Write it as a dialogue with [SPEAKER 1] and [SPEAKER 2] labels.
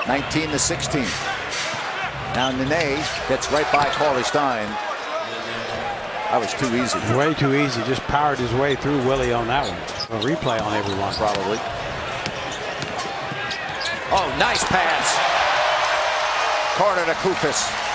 [SPEAKER 1] 19-16. Now Nene gets right by Cauley Stein. That was too easy.
[SPEAKER 2] Way too easy. Just powered his way through Willie on that one. A replay on everyone.
[SPEAKER 1] Probably. Oh, nice pass. Corner to Koufos.